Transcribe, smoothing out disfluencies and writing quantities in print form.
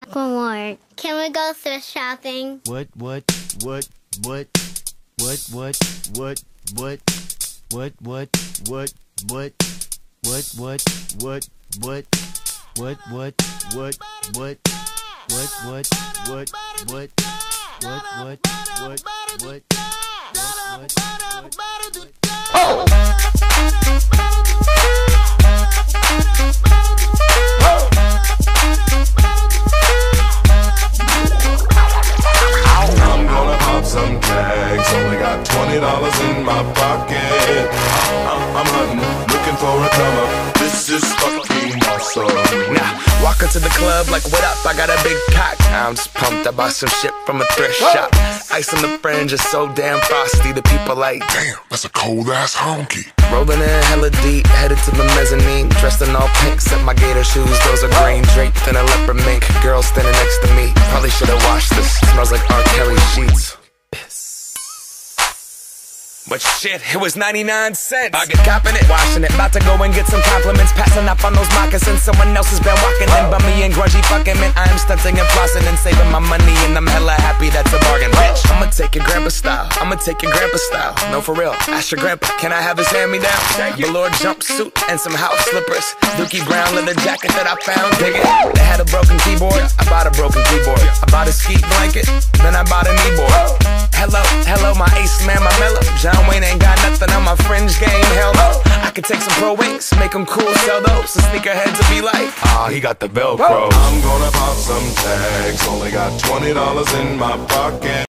Aquamart. Can we go thrift shopping? What? I'm gonna pop some tags. Only got $20 in my pocket. I'm hunting, looking for a come up. This is fucking awesome. Nah, walk into the club like, what up? I got a big cock. I'm just pumped. I bought some shit from a thrift shop. Ice on the fringe is so damn frosty. The people like, Damn, that's a cold ass honky. rolling in hella deep, headed to the mezzanine. Dressed in all pink, set my gator shoes. Those are green, draped in a leopard mink. Girl standing next to me. Probably should've washed this. Smells like R. Kelly sheets. But shit, it was 99 cents. I get copping it, washing it. About to go and get some compliments. Passing up on those moccasins. Someone else has been walking in. Bummy and grungy fucking man. I am stunting and flossing and saving my money. And I'm hella happy that's a bargain, bitch. I'ma take your grandpa style. I'ma take your grandpa style. No, for real. Ask your grandpa, can I have his hand-me-down? Velour jumpsuit and some house slippers. Dookie brown leather jacket that I found. Dig it. They had a broken keyboard. I bought a broken keyboard. I bought a ski blanket. Then I bought a kneeboard. Hello, my ace man, my mellow. John Wayne ain't got nothing on my fringe game, hell no. I could take some pro wings, make them cool, sell those. The sneakerheads will be like, he got the Velcro. I'm gonna pop some tags. Only got $20 in my pocket.